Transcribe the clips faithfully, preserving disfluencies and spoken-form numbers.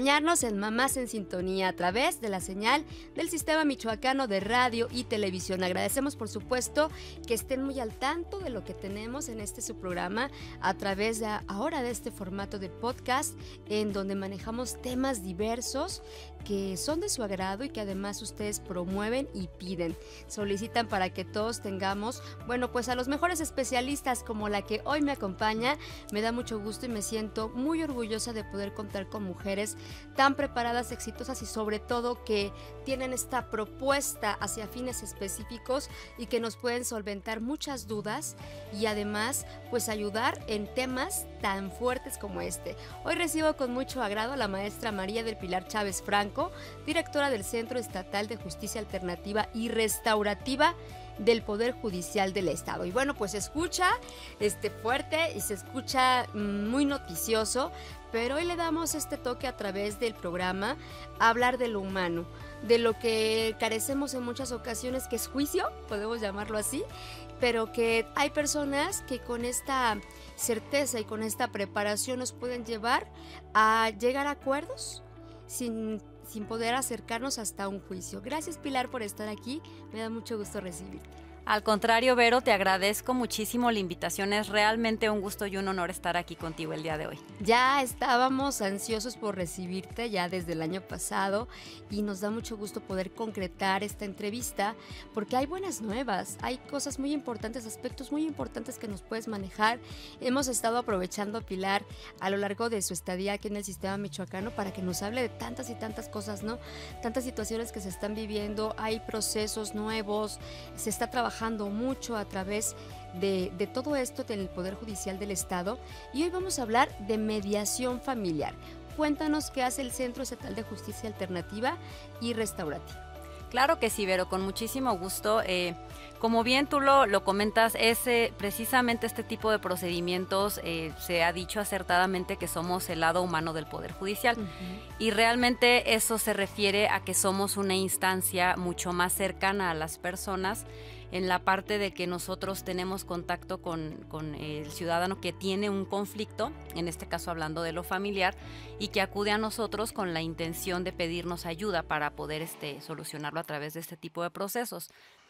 acompañarnos en Mamás en Sintonía a través de la señal del Sistema Michoacano de Radio y Televisión. Agradecemos, por supuesto, que estén muy al tanto de lo que tenemos en este su programa a través de ahora de este formato de podcast, en donde manejamos temas diversos que son de su agrado y que además ustedes promueven y piden, solicitan para que todos tengamos, bueno, pues a los mejores especialistas como la que hoy me acompaña. Me da mucho gusto y me siento muy orgullosa de poder contar con mujeres tan preparadas, exitosas y sobre todo que tienen esta propuesta hacia fines específicos y que nos pueden solventar muchas dudas y además pues ayudar en temas tan fuertes como este. Hoy recibo con mucho agrado a la maestra María del Pilar Chávez Franco, directora del Centro Estatal de Justicia Alternativa y Restaurativa del Poder Judicial del Estado. Y bueno, pues se escucha este, fuerte y se escucha muy noticioso, pero hoy le damos este toque a través del programa a hablar de lo humano, de lo que carecemos en muchas ocasiones, que es juicio, podemos llamarlo así, pero que hay personas que con esta certeza y con esta preparación nos pueden llevar a llegar a acuerdos sin sin poder acercarnos hasta un juicio. Gracias, Pilar, por estar aquí. Me da mucho gusto recibirte. Al contrario, Vero, te agradezco muchísimo la invitación. Es realmente un gusto y un honor estar aquí contigo el día de hoy. Ya estábamos ansiosos por recibirte ya desde el año pasado y nos da mucho gusto poder concretar esta entrevista porque hay buenas nuevas, hay cosas muy importantes, aspectos muy importantes que nos puedes manejar. Hemos estado aprovechando a Pilar a lo largo de su estadía aquí en el sistema michoacano para que nos hable de tantas y tantas cosas, ¿no? Tantas situaciones que se están viviendo, hay procesos nuevos, se está trabajando mucho a través de, de todo esto del Poder Judicial del Estado y hoy vamos a hablar de mediación familiar. Cuéntanos qué hace el Centro Estatal de Justicia Alternativa y Restaurativa. Claro que sí, Vero, con muchísimo gusto. Eh, como bien tú lo, lo comentas, es eh, precisamente este tipo de procedimientos, eh, se ha dicho acertadamente que somos el lado humano del Poder Judicial. Uh-huh. Y realmente eso se refiere a que somos una instancia mucho más cercana a las personas en la parte de que nosotros tenemos contacto con, con el ciudadano que tiene un conflicto, en este caso hablando de lo familiar, y que acude a nosotros con la intención de pedirnos ayuda para poder este, solucionarlo a través de este tipo de procesos.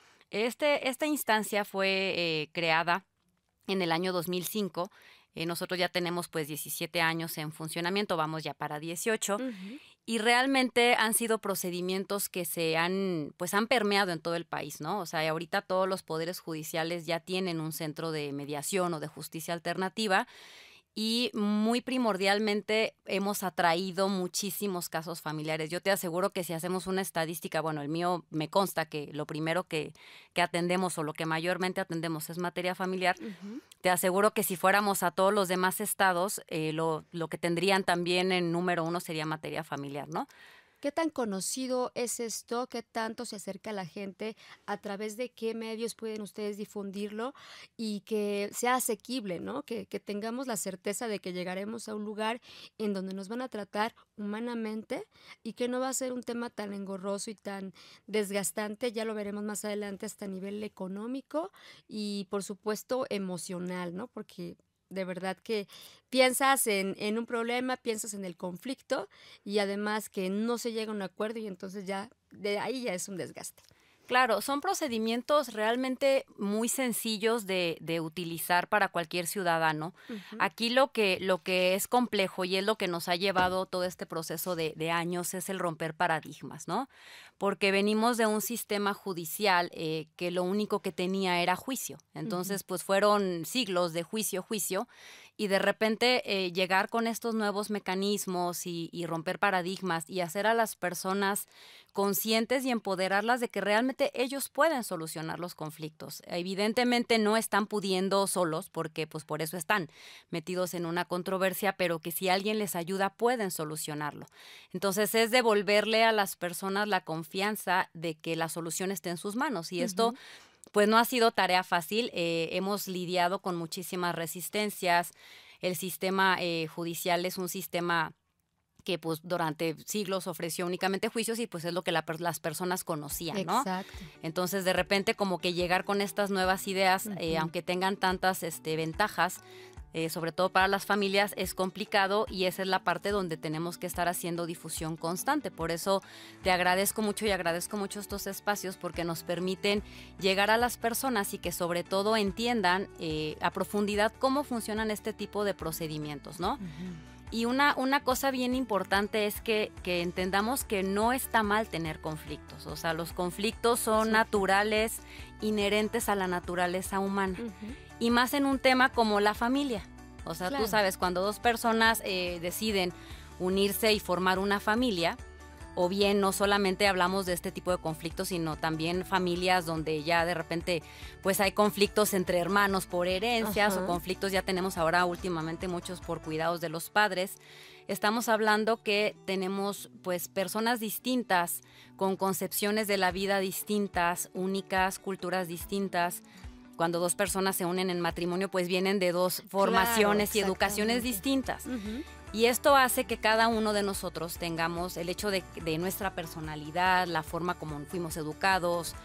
Este, esta instancia fue eh, creada en el año dos mil cinco. Eh, nosotros ya tenemos pues diecisiete años en funcionamiento, vamos ya para dieciocho. Uh-huh. Y realmente han sido procedimientos que se han, pues han permeado en todo el país, ¿no? O sea, ahorita todos los poderes judiciales ya tienen un centro de mediación o de justicia alternativa y muy primordialmente hemos atraído muchísimos casos familiares. Yo te aseguro que si hacemos una estadística, bueno, el mío me consta que lo primero que, que atendemos o lo que mayormente atendemos es materia familiar. Uh-huh. Te aseguro que si fuéramos a todos los demás estados, eh, lo, lo que tendrían también en número uno sería materia familiar, ¿no? ¿Qué tan conocido es esto? ¿Qué tanto se acerca a la gente? ¿A través de qué medios pueden ustedes difundirlo? Y que sea asequible, ¿no? Que, que tengamos la certeza de que llegaremos a un lugar en donde nos van a tratar humanamente y que no va a ser un tema tan engorroso y tan desgastante, ya lo veremos más adelante, hasta a nivel económico y, por supuesto, emocional, ¿no? Porque de verdad que piensas en, en un problema, piensas en el conflicto y además que no se llega a un acuerdo y entonces ya de ahí ya es un desgaste. Claro, son procedimientos realmente muy sencillos de, de utilizar para cualquier ciudadano. Uh-huh. Aquí lo que, lo que es complejo y es lo que nos ha llevado todo este proceso de, de años es el romper paradigmas, ¿no? Porque venimos de un sistema judicial eh, que lo único que tenía era juicio. Entonces, uh-huh. pues fueron siglos de juicio, juicio, y de repente eh, llegar con estos nuevos mecanismos y, y romper paradigmas y hacer a las personas conscientes y empoderarlas de que realmente ellos pueden solucionar los conflictos. Evidentemente no están pudiendo solos porque pues por eso están metidos en una controversia, pero que si alguien les ayuda pueden solucionarlo. Entonces es devolverle a las personas la confianza de que la solución está en sus manos y uh-huh. esto pues no ha sido tarea fácil, eh, hemos lidiado con muchísimas resistencias, el sistema eh, judicial es un sistema que pues durante siglos ofreció únicamente juicios y pues es lo que la, las personas conocían, ¿no? Exacto. Entonces de repente como que llegar con estas nuevas ideas, uh-huh. eh, aunque tengan tantas este, ventajas, eh, sobre todo para las familias, es complicado y esa es la parte donde tenemos que estar haciendo difusión constante. Por eso te agradezco mucho y agradezco mucho estos espacios porque nos permiten llegar a las personas y que sobre todo entiendan eh, a profundidad cómo funcionan este tipo de procedimientos, ¿no? Uh-huh. Y una, una cosa bien importante es que, que entendamos que no está mal tener conflictos. O sea, los conflictos son sí. naturales, inherentes a la naturaleza humana. Uh-huh. Y más en un tema como la familia. O sea, claro. tú sabes, cuando dos personas eh, deciden unirse y formar una familia, o bien no solamente hablamos de este tipo de conflictos, sino también familias donde ya de repente pues hay conflictos entre hermanos por herencias, ajá. o conflictos ya tenemos ahora últimamente muchos por cuidados de los padres. Estamos hablando que tenemos pues personas distintas, con concepciones de la vida distintas, únicas, culturas distintas. Cuando dos personas se unen en matrimonio, pues vienen de dos formaciones claro, y educaciones distintas. Uh-huh. Y esto hace que cada uno de nosotros tengamos el hecho de, de nuestra personalidad, la forma como fuimos educados.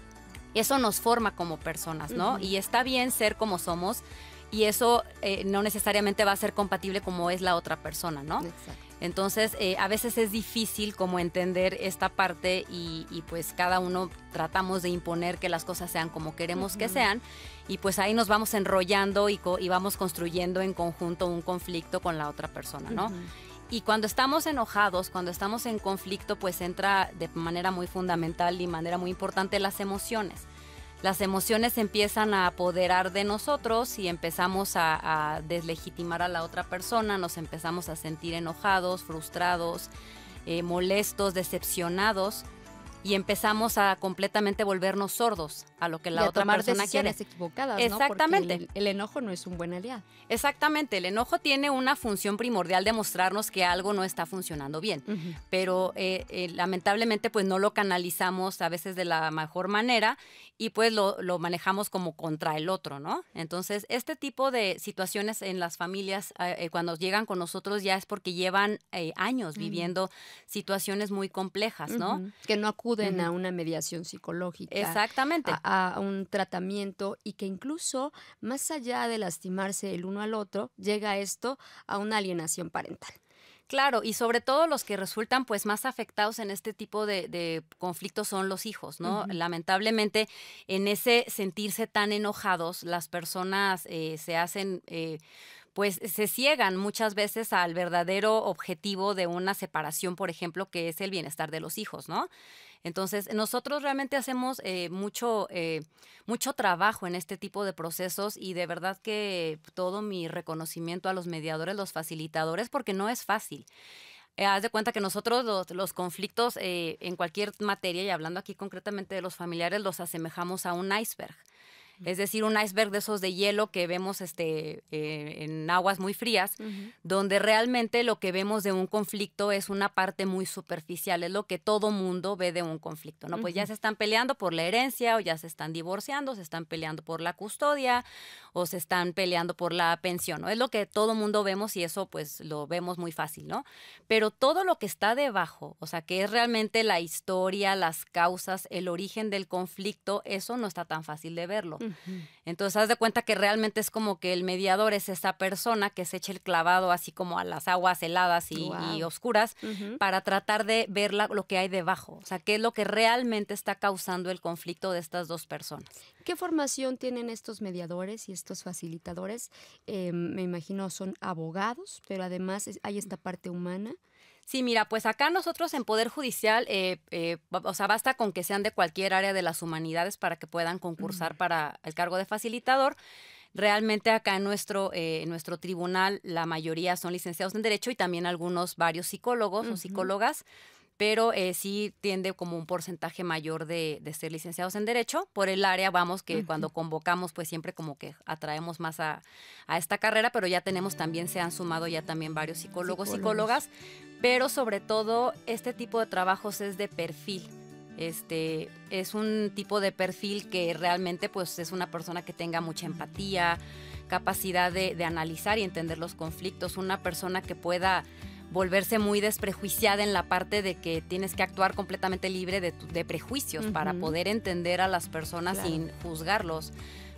Eso nos forma como personas, ¿no? Uh-huh. Y está bien ser como somos y eso eh, no necesariamente va a ser compatible como es la otra persona, ¿no? Exacto. Entonces, eh, a veces es difícil como entender esta parte y, y pues cada uno tratamos de imponer que las cosas sean como queremos uh-huh. que sean y pues ahí nos vamos enrollando y, co- y vamos construyendo en conjunto un conflicto con la otra persona, ¿no? Uh-huh. Y cuando estamos enojados, cuando estamos en conflicto, pues entra de manera muy fundamental y manera muy importante las emociones. Las emociones empiezan a apoderar de nosotros y empezamos a, a deslegitimar a la otra persona, nos empezamos a sentir enojados, frustrados, eh, molestos, decepcionados y empezamos a completamente volvernos sordos a lo que la y a otra tomar persona quiere. Decisiones equivocadas, Exactamente. ¿no? Porque el, el enojo no es un buen aliado. Exactamente, el enojo tiene una función primordial de mostrarnos que algo no está funcionando bien, uh-huh. pero eh, eh, lamentablemente pues no lo canalizamos a veces de la mejor manera y pues lo, lo manejamos como contra el otro, ¿no? Entonces, este tipo de situaciones en las familias eh, cuando llegan con nosotros ya es porque llevan eh, años uh-huh. viviendo situaciones muy complejas, ¿no? Uh-huh. Que no acuden uh-huh. a una mediación psicológica. Exactamente. A, a un tratamiento y que incluso más allá de lastimarse el uno al otro, llega esto a una alienación parental. Claro, y sobre todo los que resultan pues más afectados en este tipo de, de conflictos son los hijos, ¿no? Uh-huh. Lamentablemente, en ese sentirse tan enojados, las personas eh, se hacen... Eh, pues se ciegan muchas veces al verdadero objetivo de una separación, por ejemplo, que es el bienestar de los hijos, ¿no? Entonces, nosotros realmente hacemos eh, mucho, eh, mucho trabajo en este tipo de procesos y de verdad que todo mi reconocimiento a los mediadores, los facilitadores, porque no es fácil. Eh, haz de cuenta que nosotros los, los conflictos eh, en cualquier materia, y hablando aquí concretamente de los familiares, los asemejamos a un iceberg. Es decir, un iceberg de esos de hielo que vemos este, eh, en aguas muy frías, uh-huh. donde realmente lo que vemos de un conflicto es una parte muy superficial, es lo que todo mundo ve de un conflicto, ¿no? Uh-huh. Pues ya se están peleando por la herencia, o ya se están divorciando, se están peleando por la custodia, o se están peleando por la pensión, ¿no? Es lo que todo mundo vemos y eso pues lo vemos muy fácil, ¿no? Pero todo lo que está debajo, o sea, que es realmente la historia, las causas, el origen del conflicto, eso no está tan fácil de verlo. Uh-huh. Entonces, haz de cuenta que realmente es como que el mediador es esa persona que se echa el clavado así como a las aguas heladas y, wow. y oscuras uh-huh. para tratar de ver la, lo que hay debajo. O sea, qué es lo que realmente está causando el conflicto de estas dos personas. ¿Qué formación tienen estos mediadores y estos facilitadores? Eh, me imagino son abogados, pero además hay esta parte humana. Sí, mira, pues acá nosotros en Poder Judicial, eh, eh, o sea, basta con que sean de cualquier área de las humanidades para que puedan concursar uh-huh. para el cargo de facilitador. Realmente acá en nuestro, eh, en nuestro tribunal la mayoría son licenciados en Derecho y también algunos, varios psicólogos uh-huh. o psicólogas, pero eh, sí tiende como un porcentaje mayor de, de ser licenciados en Derecho. Por el área, vamos, que uh-huh. cuando convocamos, pues siempre como que atraemos más a, a esta carrera, pero ya tenemos también, se han sumado ya también varios psicólogos, psicólogos. psicólogas, pero sobre todo este tipo de trabajos es de perfil. Este, es un tipo de perfil que realmente pues es una persona que tenga mucha empatía, capacidad de, de analizar y entender los conflictos, una persona que pueda volverse muy desprejuiciada en la parte de que tienes que actuar completamente libre de, de prejuicios uh-huh. para poder entender a las personas claro. sin juzgarlos,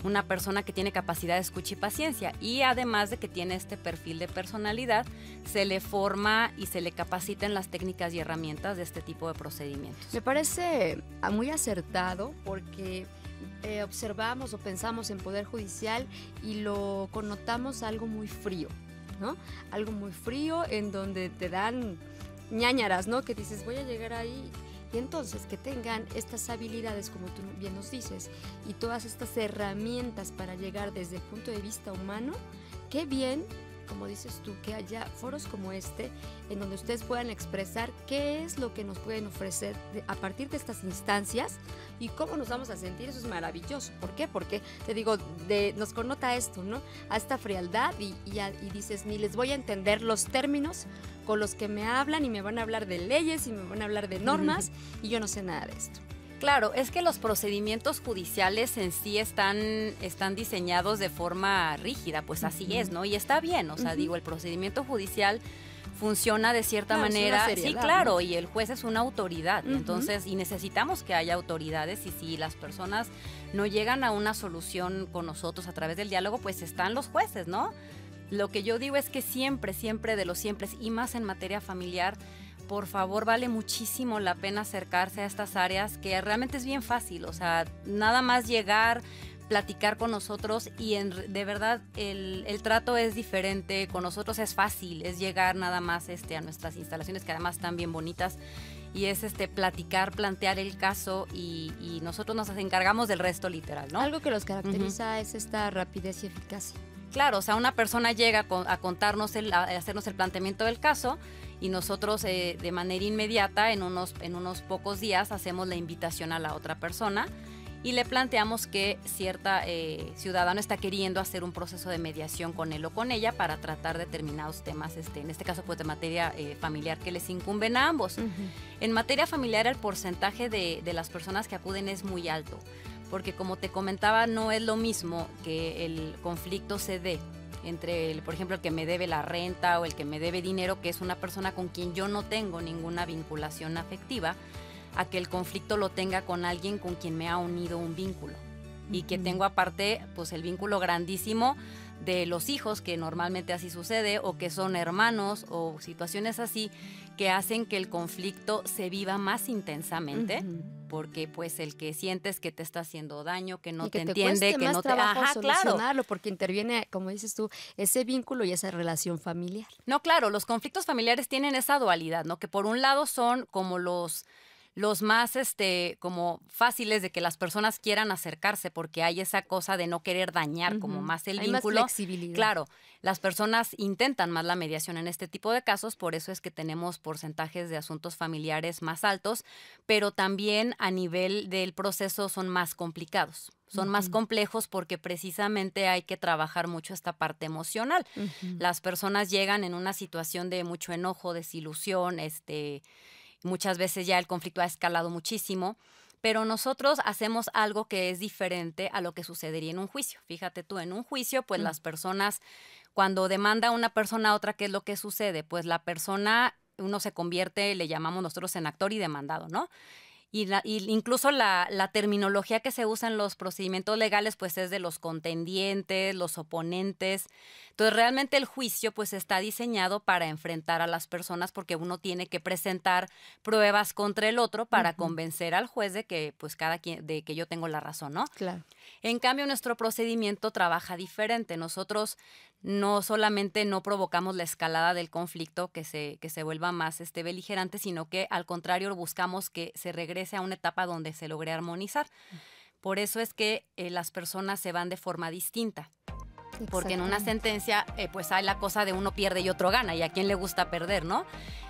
una persona que tiene capacidad de escucha y paciencia, y además de que tiene este perfil de personalidad, se le forma y se le capacita en las técnicas y herramientas de este tipo de procedimientos. Me parece muy acertado porque eh, observamos o pensamos en Poder Judicial y lo connotamos a algo muy frío, ¿no? Algo muy frío en donde te dan ñáñaras, ¿no? Que dices, voy a llegar ahí. Y entonces que tengan estas habilidades, como tú bien nos dices, y todas estas herramientas para llegar desde el punto de vista humano, qué bien, como dices tú, que haya foros como este, en donde ustedes puedan expresar qué es lo que nos pueden ofrecer de, a partir de estas instancias y cómo nos vamos a sentir. Eso es maravilloso. ¿Por qué? Porque, te digo, de, nos connota esto, ¿no? A esta frialdad y, y, a, y dices, ni les voy a entender los términos con los que me hablan y me van a hablar de leyes y me van a hablar de normas y yo no sé nada de esto. Claro, es que los procedimientos judiciales en sí están, están diseñados de forma rígida, pues así uh-huh. es, ¿no? Y está bien, o sea, uh-huh. digo, el procedimiento judicial funciona de cierta claro, manera, seriedad, sí, claro, ¿no? Y el juez es una autoridad, uh-huh. entonces, y necesitamos que haya autoridades, y si las personas no llegan a una solución con nosotros a través del diálogo, pues están los jueces, ¿no? Lo que yo digo es que siempre, siempre de los siempre, y más en materia familiar, por favor, vale muchísimo la pena acercarse a estas áreas, que realmente es bien fácil, o sea, nada más llegar, platicar con nosotros y en, de verdad el, el trato es diferente, con nosotros es fácil, es llegar nada más este, a nuestras instalaciones, que además están bien bonitas, y es este platicar, plantear el caso y, y nosotros nos encargamos del resto literal, ¿no? Algo que los caracteriza uh-huh. es esta rapidez y eficacia. Claro, o sea, una persona llega a contarnos, el, a hacernos el planteamiento del caso y nosotros eh, de manera inmediata, en unos, en unos pocos días, hacemos la invitación a la otra persona y le planteamos que cierta eh, ciudadano está queriendo hacer un proceso de mediación con él o con ella para tratar determinados temas, este, en este caso pues de materia eh, familiar que les incumben a ambos. Uh-huh. En materia familiar el porcentaje de, de las personas que acuden es muy alto, porque como te comentaba, no es lo mismo que el conflicto se dé entre, el, por ejemplo, el que me debe la renta o el que me debe dinero, que es una persona con quien yo no tengo ninguna vinculación afectiva, a que el conflicto lo tenga con alguien con quien me ha unido un vínculo. Uh-huh. Y que tengo aparte, pues el vínculo grandísimo de los hijos, que normalmente así sucede, o que son hermanos, o situaciones así, que hacen que el conflicto se viva más intensamente, uh-huh. porque pues el que sientes que te está haciendo daño, que no y que te, te entiende, que más no te... Ajá, solucionarlo, claro. Porque interviene, como dices tú, ese vínculo y esa relación familiar. No, claro, los conflictos familiares tienen esa dualidad, ¿no? Que por un lado son como los... los más este como fáciles de que las personas quieran acercarse, porque hay esa cosa de no querer dañar uh-huh. como más el hay vínculo. Más flexibilidad. Claro, las personas intentan más la mediación en este tipo de casos, por eso es que tenemos porcentajes de asuntos familiares más altos, pero también a nivel del proceso son más complicados. Son uh-huh. más complejos porque precisamente hay que trabajar mucho esta parte emocional. Uh-huh. Las personas llegan en una situación de mucho enojo, desilusión, este muchas veces ya el conflicto ha escalado muchísimo, pero nosotros hacemos algo que es diferente a lo que sucedería en un juicio. Fíjate tú, en un juicio, pues mm. las personas, cuando demanda una persona a otra, ¿qué es lo que sucede? Pues la persona, uno se convierte, le llamamos nosotros en actor y demandado, ¿no? Y, la, y incluso la, la terminología que se usa en los procedimientos legales pues es de los contendientes, los oponentes. Entonces realmente el juicio pues está diseñado para enfrentar a las personas, porque uno tiene que presentar pruebas contra el otro para uh-huh. convencer al juez de que pues cada quien, de que yo tengo la razón, ¿no? Claro. En cambio nuestro procedimiento trabaja diferente. Nosotros no solamente no provocamos la escalada del conflicto, que se, que se vuelva más este, beligerante, sino que al contrario buscamos que se regrese a una etapa donde se logre armonizar. Por eso es que eh, las personas se van de forma distinta. Porque en una sentencia eh, pues hay la cosa de uno pierde y otro gana, y a quién le gusta perder, ¿no?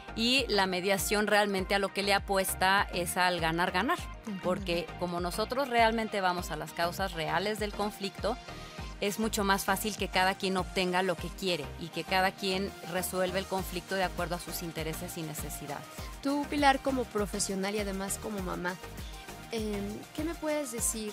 Y la mediación realmente a lo que le apuesta es al ganar-ganar, uh-huh. porque como nosotros realmente vamos a las causas reales del conflicto, es mucho más fácil que cada quien obtenga lo que quiere y que cada quien resuelva el conflicto de acuerdo a sus intereses y necesidades. Tú, Pilar, como profesional y además como mamá, eh, ¿qué me puedes decir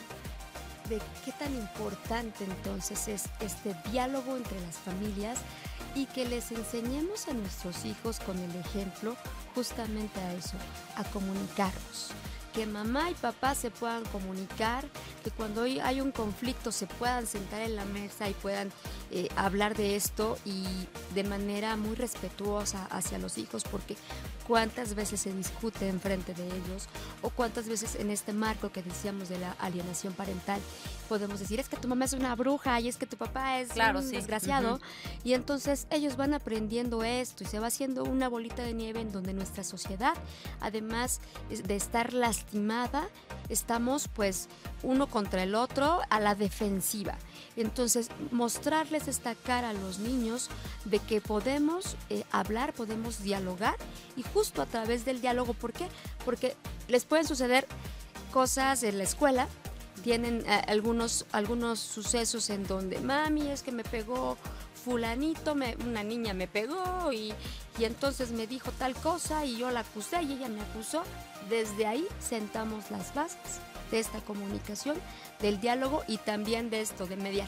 de qué tan importante entonces es este diálogo entre las familias y que les enseñemos a nuestros hijos con el ejemplo justamente a eso, a comunicarnos? que mamá y papá se puedan comunicar, que cuando hay un conflicto se puedan sentar en la mesa y puedan eh, hablar de esto y de manera muy respetuosa hacia los hijos, porque cuántas veces se discute enfrente de ellos o cuántas veces en este marco que decíamos de la alienación parental podemos decir es que tu mamá es una bruja y es que tu papá es claro, un sí. desgraciado. Uh-huh. Y entonces ellos van aprendiendo esto y se va haciendo una bolita de nieve en donde nuestra sociedad, además de estar lastimada, estamos pues uno contra el otro a la defensiva. Entonces mostrarles esta cara a los niños de que podemos eh, hablar, podemos dialogar y justo a través del diálogo, ¿por qué? Porque les pueden suceder cosas en la escuela. Tienen eh, algunos, algunos sucesos en donde, mami, es que me pegó fulanito, me, una niña me pegó y, y entonces me dijo tal cosa y yo la acusé y ella me acusó. Desde ahí sentamos las bases de esta comunicación, del diálogo y también de esto, de mediar.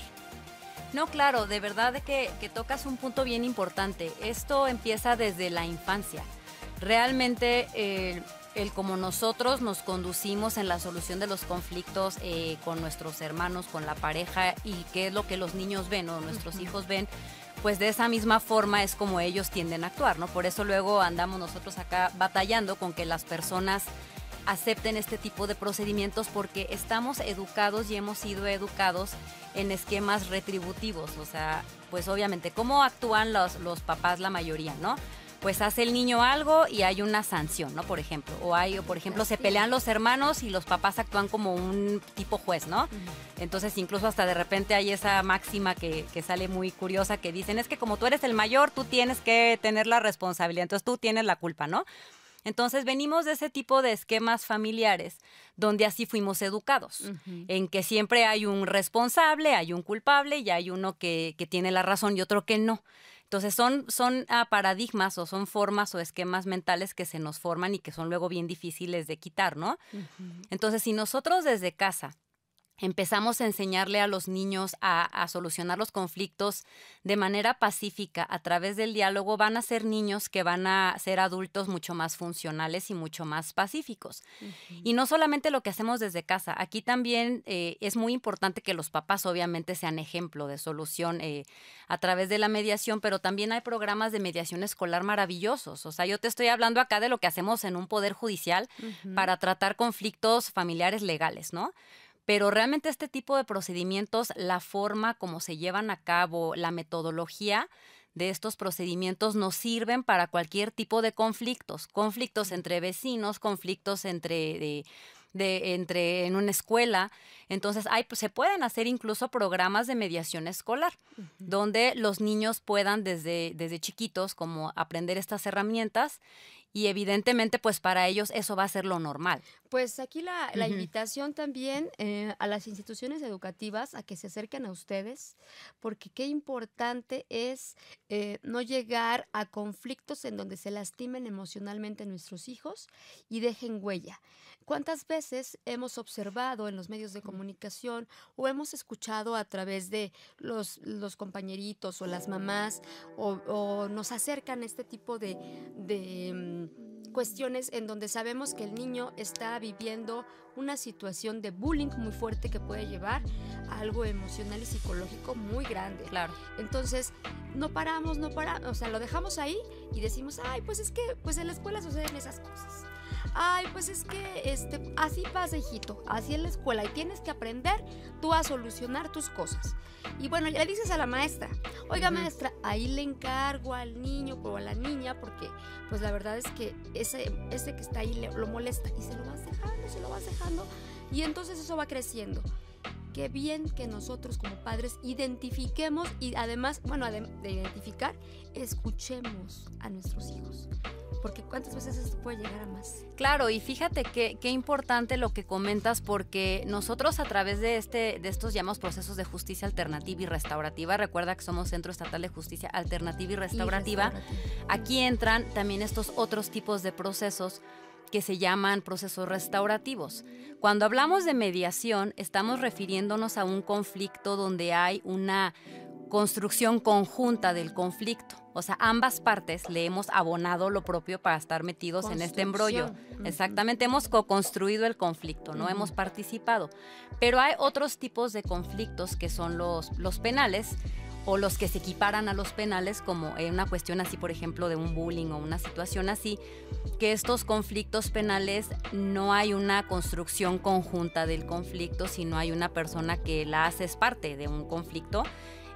No, claro, de verdad que, que tocas un punto bien importante. Esto empieza desde la infancia. Realmente eh, el como nosotros nos conducimos en la solución de los conflictos eh, con nuestros hermanos, con la pareja y qué es lo que los niños ven o nuestros uh-huh. hijos ven, pues de esa misma forma es como ellos tienden a actuar, ¿no? Por eso luego andamos nosotros acá batallando con que las personas acepten este tipo de procedimientos porque estamos educados y hemos sido educados en esquemas retributivos, o sea, pues obviamente, ¿cómo actúan los, los papás la mayoría, no? Pues hace el niño algo y hay una sanción, ¿no? Por ejemplo, o hay, o por ejemplo, se pelean los hermanos y los papás actúan como un tipo juez, ¿no? Uh-huh. Entonces, incluso hasta de repente hay esa máxima que, que sale muy curiosa que dicen, es que como tú eres el mayor, tú tienes que tener la responsabilidad, entonces tú tienes la culpa, ¿no? Entonces venimos de ese tipo de esquemas familiares donde así fuimos educados, uh-huh. en que siempre hay un responsable, hay un culpable y hay uno que, que tiene la razón y otro que no. Entonces son, son ah, paradigmas o son formas o esquemas mentales que se nos forman y que son luego bien difíciles de quitar, ¿no? Uh-huh. Entonces si nosotros desde casa empezamos a enseñarle a los niños a, a solucionar los conflictos de manera pacífica a través del diálogo, van a ser niños que van a ser adultos mucho más funcionales y mucho más pacíficos. Uh-huh. Y no solamente lo que hacemos desde casa, aquí también eh, es muy importante que los papás obviamente sean ejemplo de solución eh, a través de la mediación, pero también hay programas de mediación escolar maravillosos. O sea, yo te estoy hablando acá de lo que hacemos en un poder judicial uh-huh. para tratar conflictos familiares legales, ¿no? Pero realmente este tipo de procedimientos, la forma como se llevan a cabo, la metodología de estos procedimientos nos sirven para cualquier tipo de conflictos. Conflictos entre vecinos, conflictos entre, de, de, entre en una escuela. Entonces hay, se pueden hacer incluso programas de mediación escolar, uh-huh. donde los niños puedan desde, desde chiquitos como aprender estas herramientas. Y evidentemente, pues para ellos eso va a ser lo normal. Pues aquí la, la uh-huh. invitación también eh, a las instituciones educativas a que se acerquen a ustedes, porque qué importante es eh, no llegar a conflictos en donde se lastimen emocionalmente a nuestros hijos y dejen huella. ¿Cuántas veces hemos observado en los medios de comunicación o hemos escuchado a través de los, los compañeritos o las mamás o, o nos acercan este tipo de, de um, cuestiones en donde sabemos que el niño está viviendo una situación de bullying muy fuerte que puede llevar a algo emocional y psicológico muy grande? Claro. Entonces, no paramos, no paramos, o sea, lo dejamos ahí y decimos, ay, pues es que pues en la escuela suceden esas cosas. Ay, pues es que este, así pasa, hijito, así en la escuela y tienes que aprender tú a solucionar tus cosas. Y bueno, ya le dices a la maestra, oiga uh-huh. maestra, ahí le encargo al niño o a la niña porque pues la verdad es que ese, ese que está ahí le, lo molesta y se lo vas dejando, se lo vas dejando y entonces eso va creciendo. Qué bien que nosotros como padres identifiquemos y además, bueno, de, de identificar, escuchemos a nuestros hijos. Porque cuántas veces esto puede llegar a más. Claro, y fíjate qué qué importante lo que comentas, porque nosotros a través de este de estos llamados procesos de justicia alternativa y restaurativa, recuerda que somos Centro Estatal de Justicia Alternativa y Restaurativa, y restaurativa. Aquí entran también estos otros tipos de procesos que se llaman procesos restaurativos. Cuando hablamos de mediación, estamos refiriéndonos a un conflicto donde hay una construcción conjunta del conflicto. O sea, ambas partes le hemos abonado lo propio para estar metidos en este embrollo. Uh-huh. Exactamente, hemos co-construido el conflicto, no uh-huh. hemos participado. Pero hay otros tipos de conflictos que son los, los penales, o los que se equiparan a los penales, como en una cuestión así, por ejemplo, de un bullying o una situación así, que estos conflictos penales no hay una construcción conjunta del conflicto, sino hay una persona que la hace, es parte de un conflicto,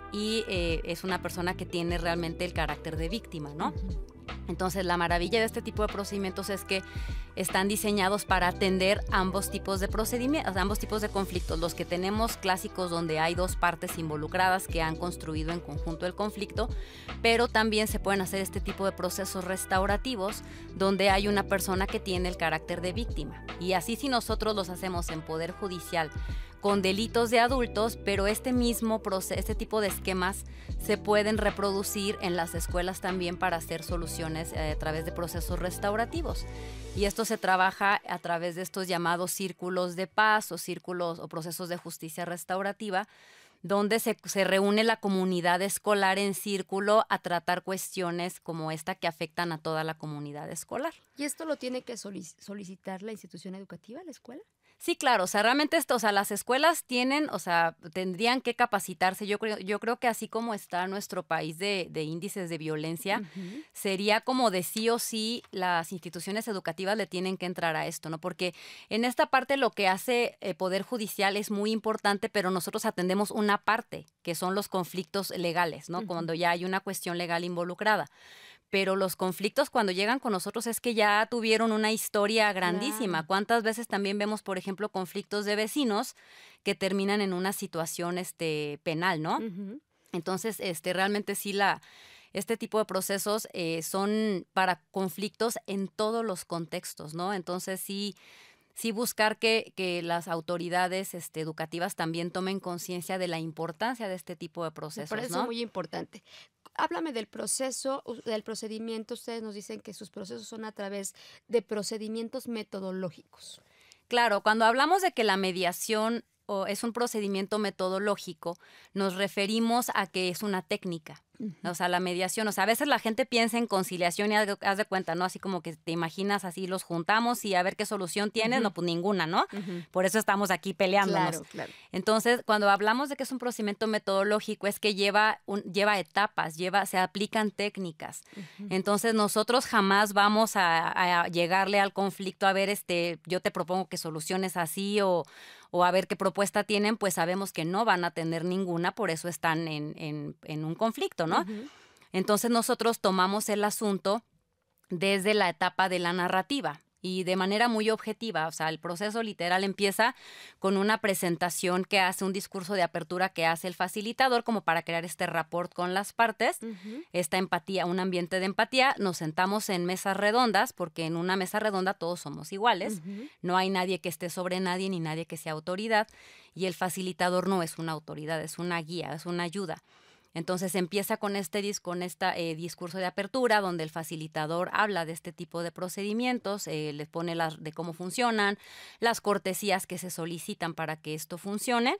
y eh, es una persona que tiene realmente el carácter de víctima, ¿no? Uh-huh. Entonces, la maravilla de este tipo de procedimientos es que están diseñados para atender ambos tipos de procedimientos, ambos tipos de conflictos. Los que tenemos clásicos donde hay dos partes involucradas que han construido en conjunto el conflicto, pero también se pueden hacer este tipo de procesos restaurativos donde hay una persona que tiene el carácter de víctima. Y así, si nosotros los hacemos en Poder Judicial con delitos de adultos, pero este mismo proceso, este tipo de esquemas se pueden reproducir en las escuelas también para hacer soluciones eh, a través de procesos restaurativos. Y esto se trabaja a través de estos llamados círculos de paz o círculos o procesos de justicia restaurativa, donde se, se reúne la comunidad escolar en círculo a tratar cuestiones como esta que afectan a toda la comunidad escolar. ¿Y esto lo tiene que solicitar la institución educativa, la escuela? Sí, claro, o sea, realmente esto, o sea, las escuelas tienen, o sea, tendrían que capacitarse. Yo creo, yo creo que así como está nuestro país de, de índices de violencia, uh-huh. sería como de sí o sí las instituciones educativas le tienen que entrar a esto, ¿no? Porque en esta parte lo que hace el Poder Judicial es muy importante, pero nosotros atendemos una parte, que son los conflictos legales, ¿no? Uh-huh. Cuando ya hay una cuestión legal involucrada. Pero los conflictos cuando llegan con nosotros es que ya tuvieron una historia grandísima. Claro. ¿Cuántas veces también vemos, por ejemplo, conflictos de vecinos que terminan en una situación este, penal, ¿no? Uh-huh. Entonces, este, realmente sí, la, este tipo de procesos eh, son para conflictos en todos los contextos, ¿no? Entonces, sí... Sí buscar que, que las autoridades este, educativas también tomen conciencia de la importancia de este tipo de procesos, Me parece ¿no? muy importante. Háblame del proceso, del procedimiento. Ustedes nos dicen que sus procesos son a través de procedimientos metodológicos. Claro, cuando hablamos de que la mediación o es un procedimiento metodológico, nos referimos a que es una técnica. Uh-huh. O sea, la mediación, o sea, a veces la gente piensa en conciliación y haz de, haz de cuenta, ¿no? Así como que te imaginas así, los juntamos y a ver qué solución tienes, uh-huh. no, pues ninguna, ¿no? Uh-huh. Por eso estamos aquí peleándonos. Claro, claro. Entonces, cuando hablamos de que es un procedimiento metodológico, es que lleva, un, lleva etapas, lleva, se aplican técnicas. Uh-huh. Entonces, nosotros jamás vamos a, a llegarle al conflicto a ver, este, yo te propongo que soluciones así o... o a ver qué propuesta tienen, pues sabemos que no van a tener ninguna, por eso están en, en, en un conflicto, ¿no? Uh-huh. Entonces nosotros tomamos el asunto desde la etapa de la narrativa y de manera muy objetiva, o sea, el proceso literal empieza con una presentación que hace, un discurso de apertura que hace el facilitador como para crear este rapport con las partes, uh-huh. esta empatía, un ambiente de empatía, nos sentamos en mesas redondas, porque en una mesa redonda todos somos iguales, uh-huh. no hay nadie que esté sobre nadie ni nadie que sea autoridad, y el facilitador no es una autoridad, es una guía, es una ayuda. Entonces empieza con este con esta, eh, discurso de apertura donde el facilitador habla de este tipo de procedimientos, eh, les pone las de cómo funcionan, las cortesías que se solicitan para que esto funcione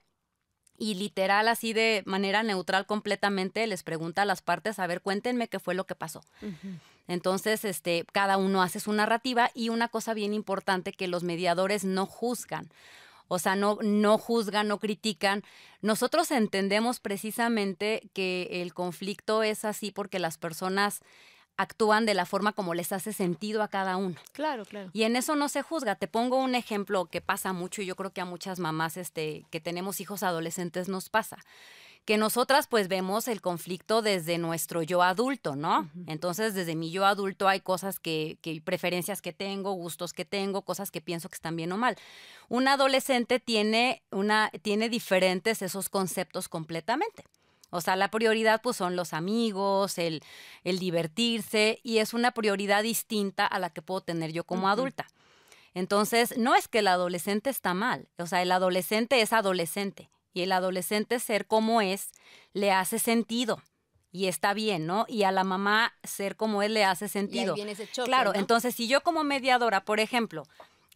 y literal así de manera neutral completamente les pregunta a las partes, a ver, cuéntenme qué fue lo que pasó. Uh-huh. Entonces, este, cada uno hace su narrativa y una cosa bien importante que los mediadores no juzgan. O sea, no, no juzgan, no critican. Nosotros entendemos precisamente que el conflicto es así porque las personas actúan de la forma como les hace sentido a cada uno. Claro, claro. Y en eso no se juzga. Te pongo un ejemplo que pasa mucho y yo creo que a muchas mamás este, que tenemos hijos adolescentes nos pasa. Que nosotras pues vemos el conflicto desde nuestro yo adulto, ¿no? Uh-huh. Entonces, desde mi yo adulto hay cosas que, que, preferencias que tengo, gustos que tengo, cosas que pienso que están bien o mal. Un adolescente tiene, una, tiene diferentes esos conceptos completamente. O sea, la prioridad pues son los amigos, el, el divertirse, y es una prioridad distinta a la que puedo tener yo como uh-huh. adulta. Entonces, no es que el adolescente está mal, o sea, el adolescente es adolescente. Y el adolescente ser como es le hace sentido y está bien, ¿no? Y a la mamá ser como él le hace sentido. Y ahí viene ese choque, claro, ¿no? Entonces si yo como mediadora, por ejemplo,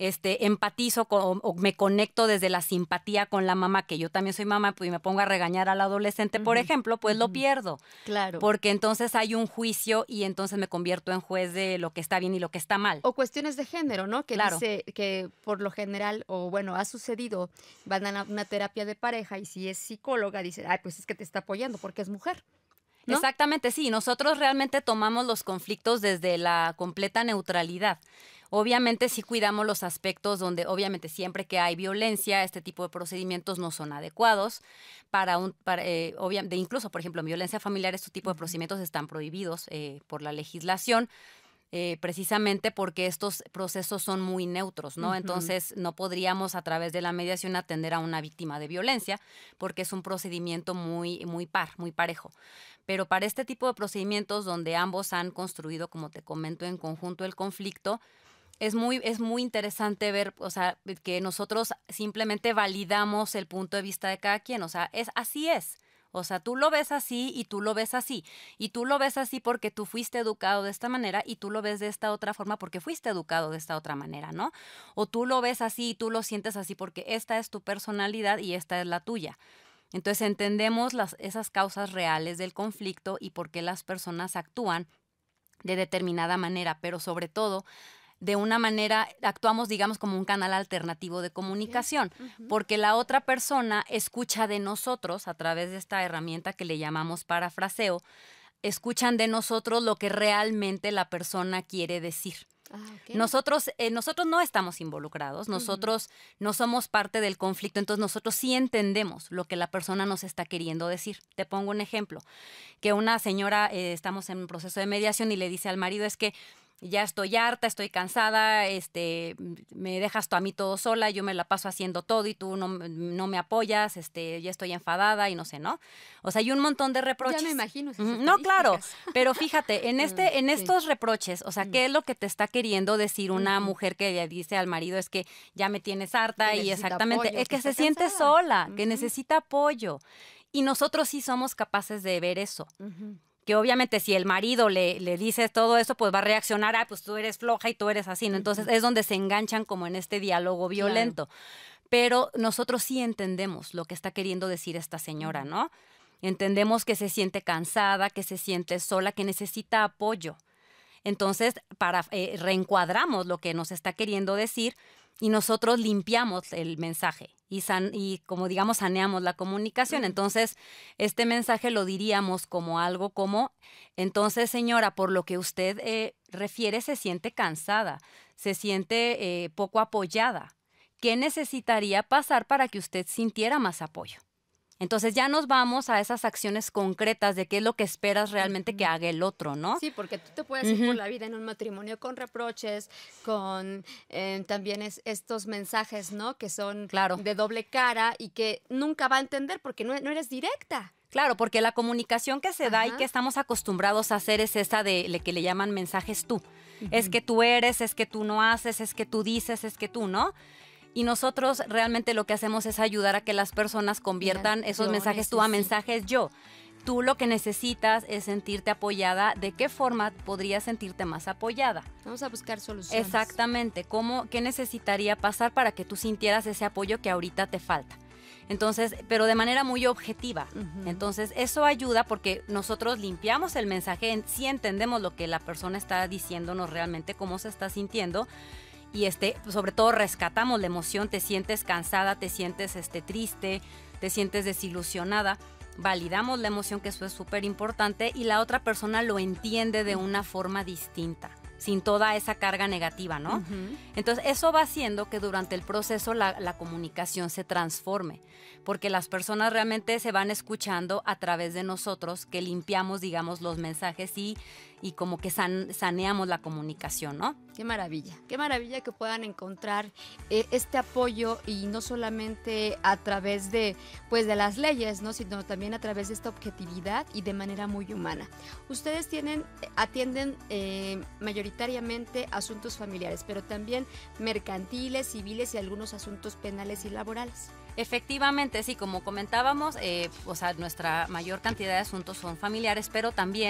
este, empatizo con, o me conecto desde la simpatía con la mamá, que yo también soy mamá, pues y me pongo a regañar al adolescente, uh-huh. por ejemplo, pues uh-huh. lo pierdo. Claro. Porque entonces hay un juicio y entonces me convierto en juez de lo que está bien y lo que está mal. O cuestiones de género, ¿no? Que claro. dice que por lo general, o bueno, ha sucedido, van a una terapia de pareja y si es psicóloga, dice, ay, pues es que te está apoyando porque es mujer. ¿No? Exactamente, sí. Nosotros realmente tomamos los conflictos desde la completa neutralidad. Obviamente sí cuidamos los aspectos donde obviamente siempre que hay violencia, este tipo de procedimientos no son adecuados. Para un, para, eh, obviamente, incluso, por ejemplo, en violencia familiar, este tipo de procedimientos están prohibidos eh, por la legislación. Eh, precisamente porque estos procesos son muy neutros, ¿no? Uh-huh. Entonces no podríamos a través de la mediación atender a una víctima de violencia porque es un procedimiento muy, muy par, muy parejo. Pero para este tipo de procedimientos donde ambos han construido, como te comento, en conjunto el conflicto, es muy, es muy interesante ver, o sea, que nosotros simplemente validamos el punto de vista de cada quien, o sea, es, así es. O sea, tú lo ves así y tú lo ves así. Y tú lo ves así porque tú fuiste educado de esta manera y tú lo ves de esta otra forma porque fuiste educado de esta otra manera, ¿no? O tú lo ves así y tú lo sientes así porque esta es tu personalidad y esta es la tuya. Entonces entendemos las, esas causas reales del conflicto y por qué las personas actúan de determinada manera, pero sobre todo de una manera, actuamos, digamos, como un canal alternativo de comunicación, uh-huh. porque la otra persona escucha de nosotros, a través de esta herramienta que le llamamos parafraseo, escuchan de nosotros lo que realmente la persona quiere decir. Ah, okay. Nosotros, eh, nosotros no estamos involucrados, nosotros uh-huh. no somos parte del conflicto, entonces nosotros sí entendemos lo que la persona nos está queriendo decir. Te pongo un ejemplo, que una señora, eh, estamos en un proceso de mediación y le dice al marido, es que ya estoy harta, estoy cansada, este, me dejas tú a mí todo sola, yo me la paso haciendo todo y tú no, no me apoyas, este, ya estoy enfadada y no sé, ¿no? O sea, hay un montón de reproches. Ya me imagino. Mm, no, claro, pero fíjate, en este, en estos sí. reproches, o sea, ¿qué es lo que te está queriendo decir una uh-huh. mujer que le dice al marido es que ya me tienes harta y exactamente, apoyo, es que, que se siente cansada. sola, uh-huh. que necesita apoyo. Y nosotros sí somos capaces de ver eso. Uh-huh. Que obviamente si el marido le, le dice todo eso, pues va a reaccionar, ah, pues tú eres floja y tú eres así, ¿no? Entonces uh-huh. es donde se enganchan como en este diálogo violento. Claro. Pero nosotros sí entendemos lo que está queriendo decir esta señora, ¿no? Entendemos que se siente cansada, que se siente sola, que necesita apoyo. Entonces, para eh, reencuadramos lo que nos está queriendo decir y nosotros limpiamos el mensaje y, san, y como digamos, saneamos la comunicación. Entonces, este mensaje lo diríamos como algo como, entonces, señora, por lo que usted eh, refiere, se siente cansada, se siente eh, poco apoyada. ¿Qué necesitaría pasar para que usted sintiera más apoyo? Entonces ya nos vamos a esas acciones concretas de qué es lo que esperas realmente que haga el otro, ¿no? Sí, porque tú te puedes uh-huh. ir por la vida en un matrimonio con reproches, con eh, también es, estos mensajes, ¿no? Que son claro. de doble cara y que nunca va a entender porque no, no eres directa. Claro, porque la comunicación que se Ajá. da y que estamos acostumbrados a hacer es esa de le que le llaman mensajes tú. Uh-huh. Es que tú eres, es que tú no haces, es que tú dices, es que tú, ¿no? Y nosotros realmente lo que hacemos es ayudar a que las personas conviertan esos mensajes tú a mensajes yo. Tú lo que necesitas es sentirte apoyada. ¿De qué forma podrías sentirte más apoyada? Vamos a buscar soluciones. Exactamente. ¿Cómo, qué necesitaría pasar para que tú sintieras ese apoyo que ahorita te falta? Entonces, pero de manera muy objetiva. Uh-huh. Entonces, eso ayuda porque nosotros limpiamos el mensaje, sí entendemos lo que la persona está diciéndonos realmente, cómo se está sintiendo. Y este, sobre todo rescatamos la emoción, te sientes cansada, te sientes este, triste, te sientes desilusionada. Validamos la emoción, que eso es súper importante, y la otra persona lo entiende de una forma distinta, sin toda esa carga negativa, ¿no? Uh-huh. Entonces, eso va haciendo que durante el proceso la, la comunicación se transforme, porque las personas realmente se van escuchando a través de nosotros, que limpiamos, digamos, los mensajes y, y como que san, saneamos la comunicación, ¿no? Qué maravilla, qué maravilla que puedan encontrar eh, este apoyo y no solamente a través de, pues, de las leyes, ¿no? Sino también a través de esta objetividad y de manera muy humana. Ustedes tienen, atienden eh, mayoritariamente asuntos familiares, pero también mercantiles, civiles y algunos asuntos penales y laborales. Efectivamente, sí, como comentábamos, eh, o sea, nuestra mayor cantidad de asuntos son familiares, pero también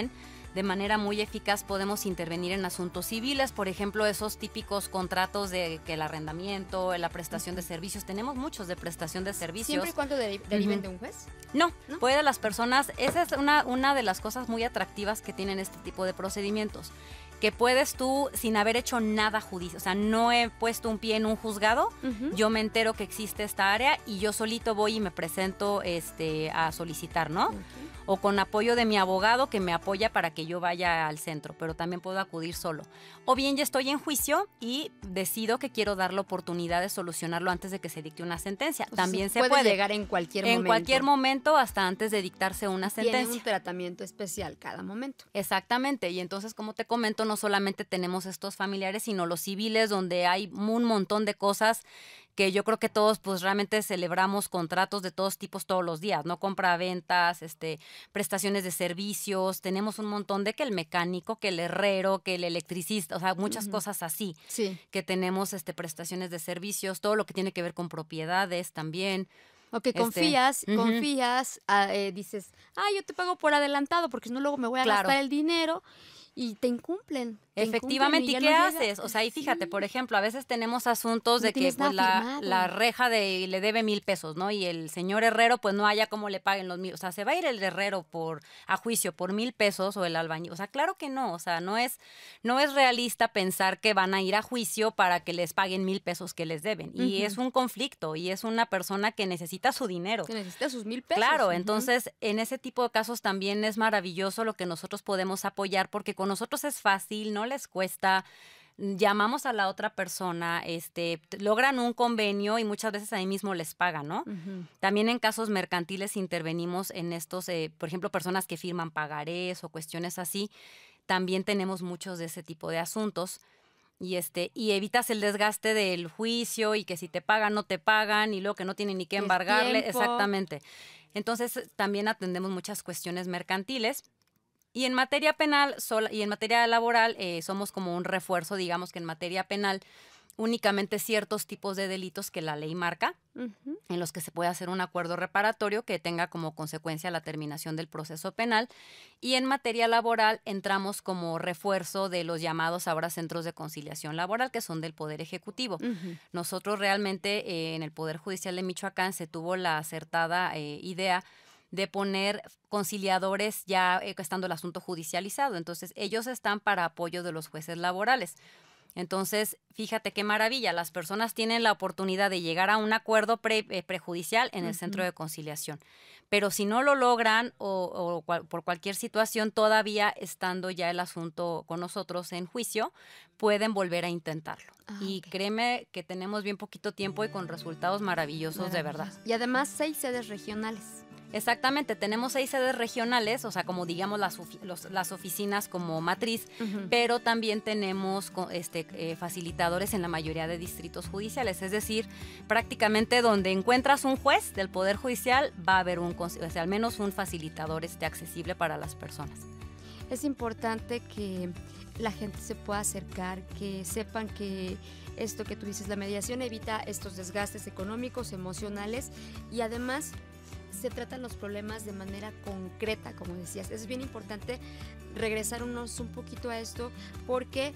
de manera muy eficaz podemos intervenir en asuntos civiles, por ejemplo, esos típicos contratos de que el arrendamiento, la prestación de servicios, tenemos muchos de prestación de servicios. ¿Siempre y cuando deri- deriven uh-huh. de un juez? No, ¿no? Puede las personas, esa es una, una de las cosas muy atractivas que tienen este tipo de procedimientos, que puedes tú, sin haber hecho nada judicial, o sea, no he puesto un pie en un juzgado, uh-huh. yo me entero que existe esta área y yo solito voy y me presento este, a solicitar, ¿no? Uh-huh. O con apoyo de mi abogado que me apoya para que yo vaya al centro, pero también puedo acudir solo. O bien ya estoy en juicio y decido que quiero dar la oportunidad de solucionarlo antes de que se dicte una sentencia. O también sea, se puede, puede llegar en cualquier en momento. En cualquier momento hasta antes de dictarse una sentencia. Tiene un tratamiento especial cada momento. Exactamente, y entonces, como te comento, no solamente tenemos estos familiares, sino los civiles, donde hay un montón de cosas que yo creo que todos pues realmente celebramos contratos de todos tipos todos los días, ¿no? Compra-ventas, este, prestaciones de servicios, tenemos un montón de que el mecánico, que el herrero, que el electricista, o sea, muchas uh-huh. cosas así, sí. que tenemos este, prestaciones de servicios, todo lo que tiene que ver con propiedades también. O que este, confías, uh-huh. confías, eh, dices, ah, yo te pago por adelantado porque si no luego me voy a claro. gastar el dinero. Y te incumplen. Te Efectivamente, incumplen ¿y, ¿y qué no haces? Llega. O sea, y fíjate, sí. por ejemplo, a veces tenemos asuntos no de que pues, la, la reja de le debe mil pesos, ¿no? Y el señor herrero, pues no haya cómo le paguen los mil. O sea, se va a ir el herrero por a juicio por mil pesos o el albañil. O sea, claro que no. O sea, no es, no es realista pensar que van a ir a juicio para que les paguen mil pesos que les deben. Y uh-huh. es un conflicto y es una persona que necesita su dinero. Que necesita sus mil pesos. Claro, uh-huh. entonces en ese tipo de casos también es maravilloso lo que nosotros podemos apoyar porque con nosotros es fácil, no les cuesta, llamamos a la otra persona, este, logran un convenio y muchas veces ahí mismo les pagan, ¿no? Uh-huh. También en casos mercantiles intervenimos en estos, eh, por ejemplo, personas que firman pagarés o cuestiones así, también tenemos muchos de ese tipo de asuntos. Y este y evitas el desgaste del juicio y que si te pagan, no te pagan y luego que no tienen ni que embargarle. Exactamente. Entonces, también atendemos muchas cuestiones mercantiles. Y en materia penal sola, y en materia laboral eh, somos como un refuerzo, digamos que en materia penal únicamente ciertos tipos de delitos que la ley marca, uh-huh. en los que se puede hacer un acuerdo reparatorio que tenga como consecuencia la terminación del proceso penal. Y en materia laboral entramos como refuerzo de los llamados ahora centros de conciliación laboral, que son del Poder Ejecutivo. Uh-huh. Nosotros realmente eh, en el Poder Judicial de Michoacán se tuvo la acertada eh, idea de poner conciliadores ya eh, estando el asunto judicializado. Entonces, ellos están para apoyo de los jueces laborales. Entonces, fíjate qué maravilla, las personas tienen la oportunidad de llegar a un acuerdo pre, eh, prejudicial en el uh-huh. centro de conciliación. Pero si no lo logran o, o cual, por cualquier situación, todavía estando ya el asunto con nosotros en juicio, pueden volver a intentarlo. Ah, y okay. créeme que tenemos bien poquito tiempo y con resultados maravillosos, de verdad. Y además seis sedes regionales. Exactamente, tenemos seis sedes regionales, o sea, como digamos las, los, las oficinas como matriz, uh-huh. pero también tenemos este, eh, facilitadores en la mayoría de distritos judiciales, es decir, prácticamente donde encuentras un juez del Poder Judicial va a haber un, o sea, al menos un facilitador este, accesible para las personas. Es importante que la gente se pueda acercar, que sepan que esto que tú dices, la mediación evita estos desgastes económicos, emocionales y además se tratan los problemas de manera concreta, como decías. Es bien importante regresarnos un poquito a esto porque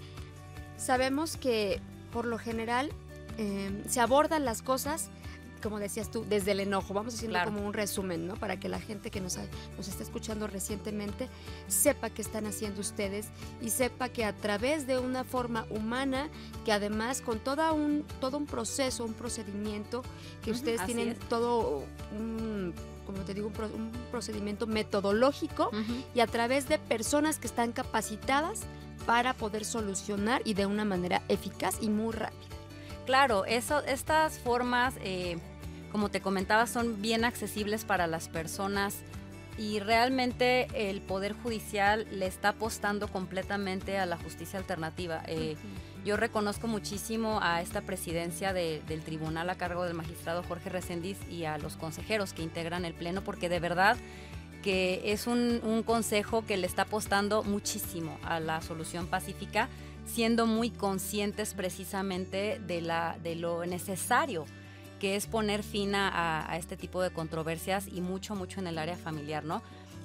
sabemos que por lo general eh, se abordan las cosas, como decías tú, desde el enojo. Vamos haciendo claro. como un resumen, ¿no? Para que la gente que nos, ha, nos está escuchando recientemente sepa qué están haciendo ustedes y sepa que a través de una forma humana, que además con toda un, todo un proceso, un procedimiento, que uh-huh, ustedes tienen es. todo un, como te digo, un, pro, un procedimiento metodológico uh-huh. y a través de personas que están capacitadas para poder solucionar y de una manera eficaz y muy rápida. Claro, eso, estas formas, eh, como te comentaba, son bien accesibles para las personas y realmente el Poder Judicial le está apostando completamente a la justicia alternativa. Eh, uh-huh. Yo reconozco muchísimo a esta presidencia de, del tribunal a cargo del magistrado Jorge Reséndiz y a los consejeros que integran el pleno, porque de verdad que es un, un consejo que le está apostando muchísimo a la solución pacífica, siendo muy conscientes precisamente de, la, de lo necesario que es poner fin a, a este tipo de controversias y mucho, mucho en el área familiar, ¿no?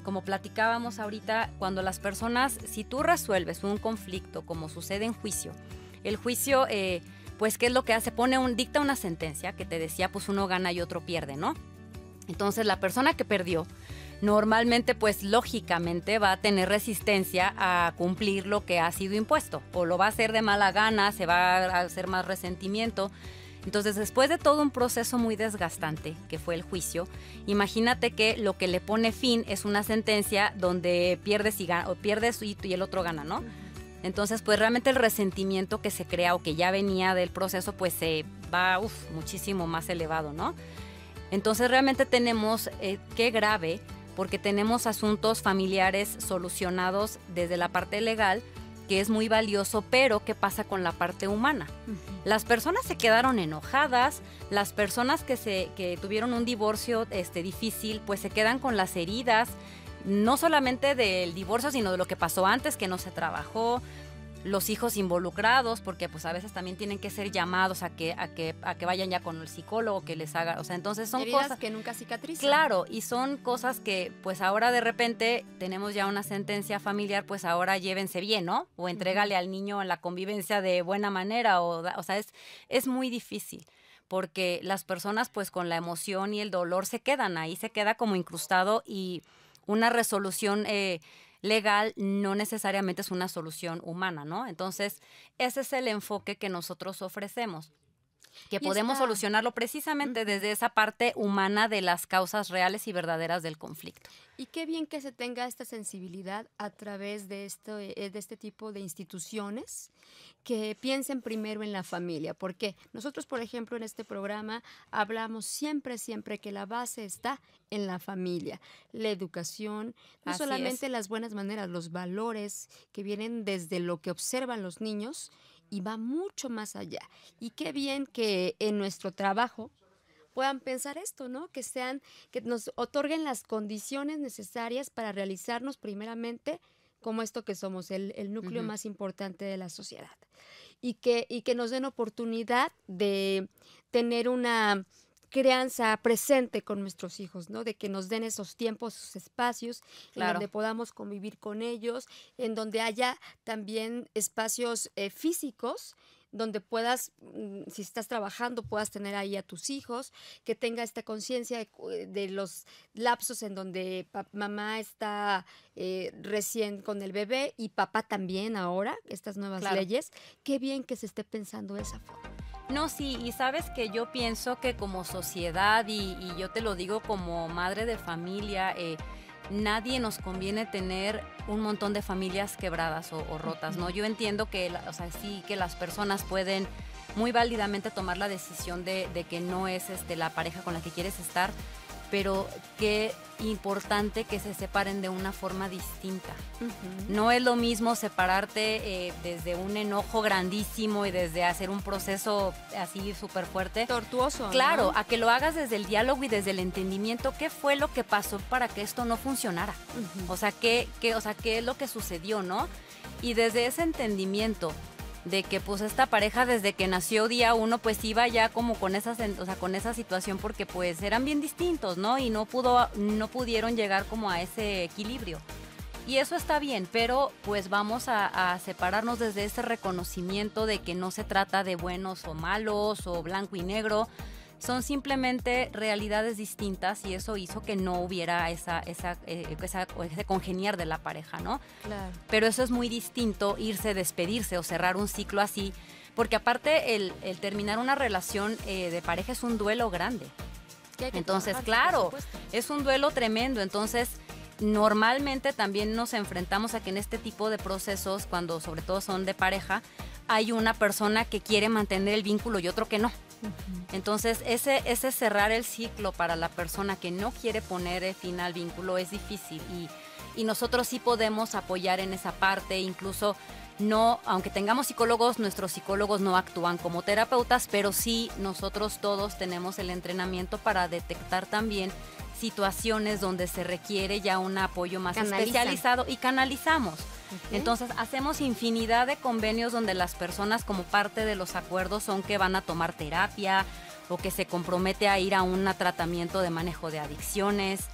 como platicábamos ahorita, cuando las personas, si tú resuelves un conflicto como sucede en juicio, el juicio, eh, pues, ¿qué es lo que hace? Pone un, dicta una sentencia que te decía, pues uno gana y otro pierde, ¿no? Entonces la persona que perdió, normalmente, pues lógicamente va a tener resistencia a cumplir lo que ha sido impuesto, o lo va a hacer de mala gana, se va a hacer más resentimiento. Entonces, después de todo un proceso muy desgastante, que fue el juicio, imagínate que lo que le pone fin es una sentencia donde pierdes y, gana, o pierdes y, y el otro gana, ¿no? Entonces, pues realmente el resentimiento que se crea o que ya venía del proceso, pues se va uf, muchísimo más elevado, ¿no? Entonces, realmente tenemos, eh, qué grave, porque tenemos asuntos familiares solucionados desde la parte legal, que es muy valioso, pero ¿qué pasa con la parte humana? Uh-huh. Las personas se quedaron enojadas, las personas que, se, que tuvieron un divorcio este, difícil, pues se quedan con las heridas, no solamente del divorcio, sino de lo que pasó antes, que no se trabajó, los hijos involucrados, porque pues a veces también tienen que ser llamados a que, a que, a que vayan ya con el psicólogo, que les haga, o sea, entonces son heridas cosas que nunca cicatrizan. Claro, y son cosas que pues ahora de repente tenemos ya una sentencia familiar, pues ahora llévense bien, ¿no? O entrégale uh-huh. al niño en la convivencia de buena manera, o, o sea, es, es muy difícil, porque las personas pues con la emoción y el dolor se quedan ahí, se queda como incrustado, y una resolución eh, legal no necesariamente es una solución humana, ¿no? Entonces, ese es el enfoque que nosotros ofrecemos, que y podemos está... solucionarlo precisamente uh-huh. desde esa parte humana de las causas reales y verdaderas del conflicto. Y qué bien que se tenga esta sensibilidad a través de, esto, de este tipo de instituciones que piensen primero en la familia, porque nosotros, por ejemplo, en este programa hablamos siempre, siempre que la base está en la familia, la educación, no Así solamente es. las buenas maneras, los valores que vienen desde lo que observan los niños, y va mucho más allá. Y qué bien que en nuestro trabajo puedan pensar esto, ¿no? Que sean, que nos otorguen las condiciones necesarias para realizarnos primeramente como esto que somos, el, el núcleo uh-huh. más importante de la sociedad. Y que, y que nos den oportunidad de tener una crianza presente con nuestros hijos, ¿no? De que nos den esos tiempos, esos espacios, claro. en donde podamos convivir con ellos, en donde haya también espacios eh, físicos, donde puedas, si estás trabajando, puedas tener ahí a tus hijos, que tenga esta conciencia de, de los lapsos en donde pa- mamá está eh, recién con el bebé y papá también ahora, estas nuevas claro. leyes. Qué bien que se esté pensando de esa forma. No, sí, y sabes que yo pienso que como sociedad, y, y yo te lo digo como madre de familia, eh, nadie nos conviene tener un montón de familias quebradas o, o rotas, ¿no? Yo entiendo que, o sea, sí que las personas pueden muy válidamente tomar la decisión de, de que no es este, la pareja con la que quieres estar, pero qué importante que se separen de una forma distinta. Uh-huh. No es lo mismo separarte eh, desde un enojo grandísimo y desde hacer un proceso así súper fuerte. Tortuoso. Claro, ¿no? A que lo hagas desde el diálogo y desde el entendimiento. ¿Qué fue lo que pasó para que esto no funcionara? Uh-huh. O sea, ¿qué, qué, o sea, ¿qué es lo que sucedió, no? Y desde ese entendimiento de que pues esta pareja desde que nació día uno pues iba ya como con esas, o sea, con esa situación porque pues eran bien distintos, ¿no? Y no pudo, no pudieron llegar como a ese equilibrio. Y eso está bien, pero pues vamos a, a separarnos desde ese reconocimiento de que no se trata de buenos o malos o blanco y negro. Son simplemente realidades distintas y eso hizo que no hubiera esa, esa, eh, esa, ese congeniar de la pareja, ¿no? Claro. Pero eso es muy distinto, irse, despedirse o cerrar un ciclo así, porque aparte el, el terminar una relación eh, de pareja es un duelo grande. Que hay que entonces, trabajar, claro, es un duelo tremendo, entonces normalmente también nos enfrentamos a que en este tipo de procesos, cuando sobre todo son de pareja, hay una persona que quiere mantener el vínculo y otro que no. Uh-huh. Entonces, ese, ese cerrar el ciclo para la persona que no quiere poner fin al vínculo es difícil y, y nosotros sí podemos apoyar en esa parte, incluso no, aunque tengamos psicólogos, nuestros psicólogos no actúan como terapeutas, pero sí nosotros todos tenemos el entrenamiento para detectar también situaciones donde se requiere ya un apoyo más Canalizan. especializado y canalizamos. Okay. Entonces hacemos infinidad de convenios donde las personas como parte de los acuerdos son que van a tomar terapia o que se compromete a ir a un tratamiento de manejo de adicciones.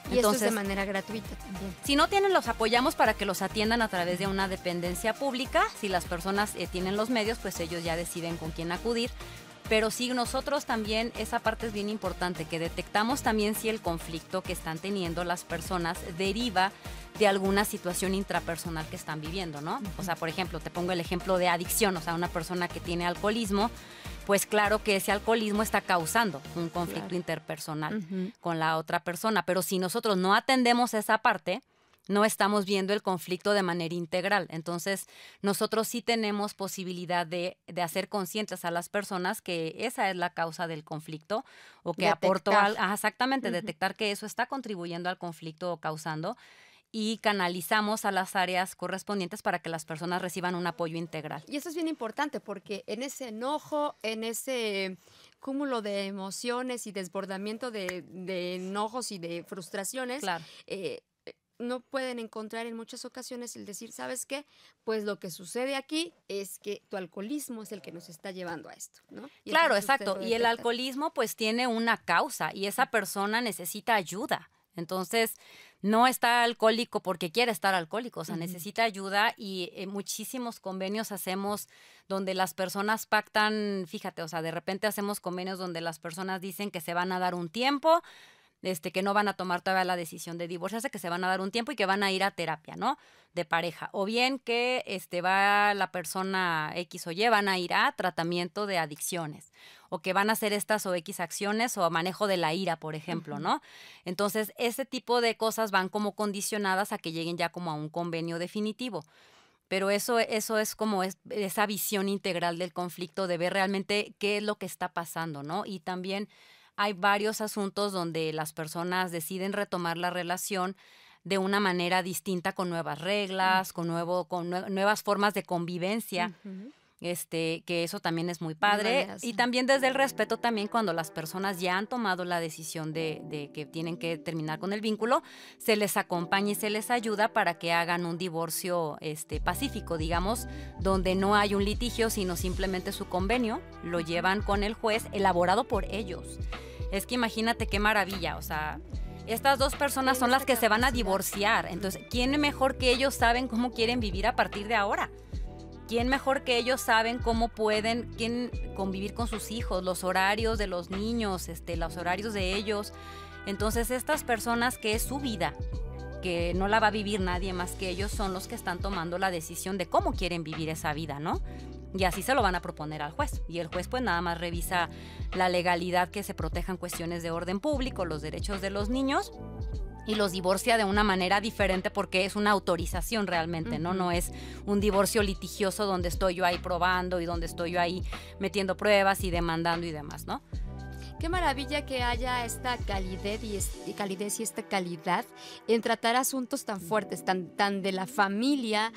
Y Entonces, esto es de manera gratuita también. Si no tienen, los apoyamos para que los atiendan a través de una dependencia pública. Si las personas eh, tienen los medios, pues ellos ya deciden con quién acudir. Pero sí, nosotros también, esa parte es bien importante, que detectamos también si el conflicto que están teniendo las personas deriva de alguna situación intrapersonal que están viviendo, ¿no? Uh-huh. O sea, por ejemplo, te pongo el ejemplo de adicción, o sea, una persona que tiene alcoholismo, pues claro que ese alcoholismo está causando un conflicto claro. interpersonal uh-huh. con la otra persona. Pero si nosotros no atendemos esa parte, no estamos viendo el conflicto de manera integral. Entonces, nosotros sí tenemos posibilidad de, de hacer conscientes a las personas que esa es la causa del conflicto o que detectar. aportó al... Ah, exactamente, uh-huh. detectar que eso está contribuyendo al conflicto o causando, y canalizamos a las áreas correspondientes para que las personas reciban un apoyo integral. Y eso es bien importante porque en ese enojo, en ese cúmulo de emociones y desbordamiento de, de enojos y de frustraciones, claro. eh, no pueden encontrar en muchas ocasiones el decir, ¿sabes qué? Pues lo que sucede aquí es que tu alcoholismo es el que nos está llevando a esto, ¿no? Y claro, exacto. Y el alcoholismo pues tiene una causa y esa persona necesita ayuda. Entonces, no está alcohólico porque quiere estar alcohólico, o sea, uh-huh. necesita ayuda y eh, muchísimos convenios hacemos donde las personas pactan, fíjate, o sea, de repente hacemos convenios donde las personas dicen que se van a dar un tiempo, Este, que no van a tomar todavía la decisión de divorciarse, que se van a dar un tiempo y que van a ir a terapia, ¿no? De pareja. O bien que este, va la persona X o Y, van a ir a tratamiento de adicciones. O que van a hacer estas o X acciones o a manejo de la ira, por ejemplo, uh-huh. ¿no? Entonces, ese tipo de cosas van como condicionadas a que lleguen ya como a un convenio definitivo. Pero eso, eso es como es, esa visión integral del conflicto, de ver realmente qué es lo que está pasando, ¿no? Y también hay varios asuntos donde las personas deciden retomar la relación de una manera distinta, con nuevas reglas, uh-huh. con, nuevo, con nue- nuevas formas de convivencia, uh-huh. este, que eso también es muy padre. Y también desde el respeto también, cuando las personas ya han tomado la decisión de, de que tienen que terminar con el vínculo, se les acompaña y se les ayuda para que hagan un divorcio este, pacífico, digamos, donde no hay un litigio, sino simplemente su convenio, lo llevan con el juez, elaborado por ellos. Es que imagínate qué maravilla, o sea, estas dos personas son las que se van a divorciar. Entonces, ¿quién mejor que ellos saben cómo quieren vivir a partir de ahora? ¿Quién mejor que ellos saben cómo pueden quién convivir con sus hijos, los horarios de los niños, este, los horarios de ellos? Entonces, estas personas, que es su vida, que no la va a vivir nadie más que ellos, son los que están tomando la decisión de cómo quieren vivir esa vida, ¿no? Y así se lo van a proponer al juez. Y el juez pues nada más revisa la legalidad, que se protejan cuestiones de orden público, los derechos de los niños, y los divorcia de una manera diferente porque es una autorización realmente, ¿no? Uh-huh. No es un divorcio litigioso donde estoy yo ahí probando y donde estoy yo ahí metiendo pruebas y demandando y demás, ¿no? Qué maravilla que haya esta calidez y, este, calidez y esta calidad en tratar asuntos tan fuertes, tan, tan de la familia,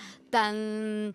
tan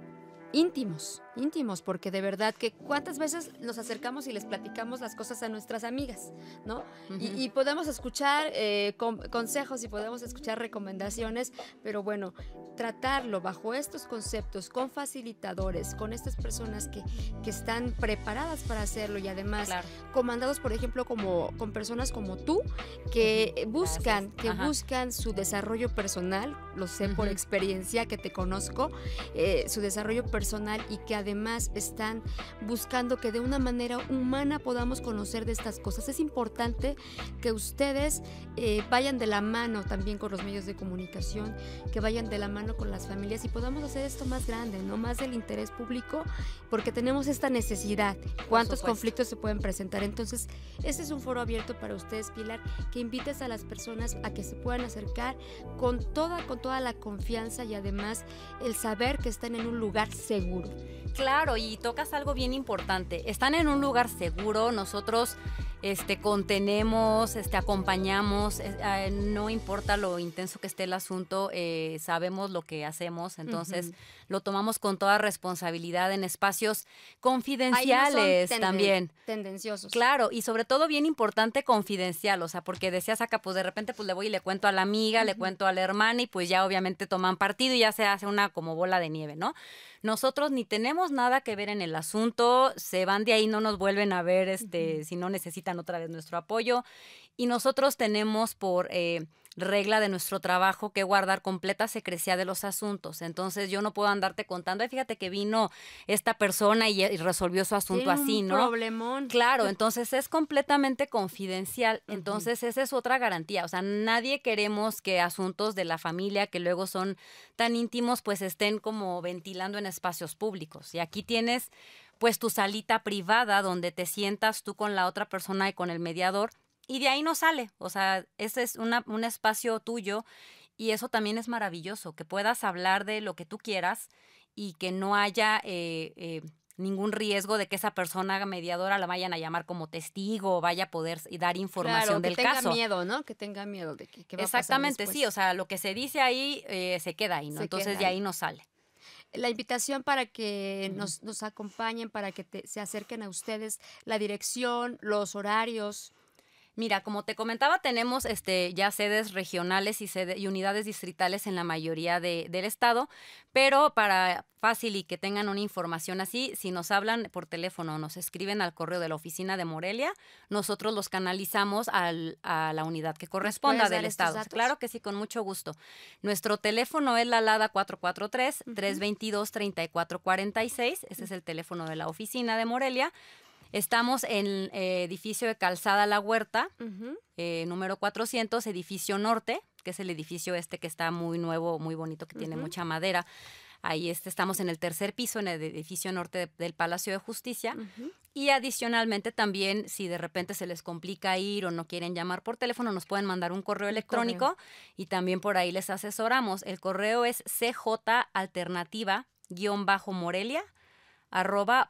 íntimos, íntimos, porque de verdad que cuántas veces nos acercamos y les platicamos las cosas a nuestras amigas, ¿no? Uh-huh. y, y podemos escuchar eh, con, consejos y podemos escuchar recomendaciones, pero bueno, tratarlo bajo estos conceptos, con facilitadores, con estas personas que, que están preparadas para hacerlo y además claro. comandados, por ejemplo, como, con personas como tú, que uh-huh. buscan, que buscan su desarrollo personal, lo sé uh-huh. por experiencia que te conozco, eh, su desarrollo personal personal y que además están buscando que de una manera humana podamos conocer de estas cosas. Es importante que ustedes eh, vayan de la mano también con los medios de comunicación, que vayan de la mano con las familias y podamos hacer esto más grande, no más del interés público, porque tenemos esta necesidad. ¿Cuántos conflictos se pueden presentar? Entonces, este es un foro abierto para ustedes, Pilar, que invites a las personas a que se puedan acercar con toda, con toda la confianza y además el saber que están en un lugar seguro. Seguro. Claro, y tocas algo bien importante. Están en un lugar seguro, nosotros este, contenemos, este, acompañamos, eh, no importa lo intenso que esté el asunto, eh, sabemos lo que hacemos, entonces uh-huh. lo tomamos con toda responsabilidad en espacios confidenciales no tenden- también. Tendenciosos. Claro, y sobre todo bien importante, confidencial, o sea, porque decías acá, pues de repente pues le voy y le cuento a la amiga, uh-huh. le cuento a la hermana y pues ya obviamente toman partido y ya se hace una como bola de nieve, ¿no? Nosotros ni tenemos nada que ver en el asunto, se van de ahí, no nos vuelven a ver este, uh-huh. si no necesitan buscan otra vez nuestro apoyo. Y nosotros tenemos por eh, regla de nuestro trabajo que guardar completa secrecía de los asuntos. Entonces yo no puedo andarte contando, ay, fíjate que vino esta persona y, y resolvió su asunto Tiene así, un ¿no? problemón. Claro, entonces es completamente confidencial. Entonces uh-huh. esa es otra garantía. O sea, nadie queremos que asuntos de la familia que luego son tan íntimos pues estén como ventilando en espacios públicos. Y aquí tienes pues tu salita privada donde te sientas tú con la otra persona y con el mediador. Y de ahí no sale, o sea, ese es una, un espacio tuyo y eso también es maravilloso, que puedas hablar de lo que tú quieras y que no haya eh, eh, ningún riesgo de que esa persona mediadora la vayan a llamar como testigo o vaya a poder dar información claro, del que caso. tenga miedo, ¿no? Que tenga miedo de que, que va Exactamente, a pasar después. sí, o sea, lo que se dice ahí eh, se queda ahí, ¿no? Se Entonces de ahí no sale. La invitación para que uh-huh. nos, nos acompañen, para que te, se acerquen a ustedes, la dirección, los horarios. Mira, como te comentaba, tenemos este, ya sedes regionales y, sede, y unidades distritales en la mayoría de, del estado, pero para fácil y que tengan una información así, si nos hablan por teléfono o nos escriben al correo de la oficina de Morelia, nosotros los canalizamos al, a la unidad que corresponda del estado. Claro que sí, con mucho gusto. Nuestro teléfono es la Lada cuatro cuatro tres, uh-huh. tres dos dos, tres cuatro cuatro seis, ese es el teléfono de la oficina de Morelia. Estamos en el eh, edificio de Calzada La Huerta, uh-huh. eh, número cuatrocientos, edificio norte, que es el edificio este que está muy nuevo, muy bonito, que uh-huh. tiene mucha madera. Ahí este, estamos en el tercer piso, en el edificio norte de, del Palacio de Justicia. Uh-huh. Y adicionalmente también, si de repente se les complica ir o no quieren llamar por teléfono, nos pueden mandar un correo electrónico correo. Y también por ahí les asesoramos. El correo es cjalternativa-morelia arroba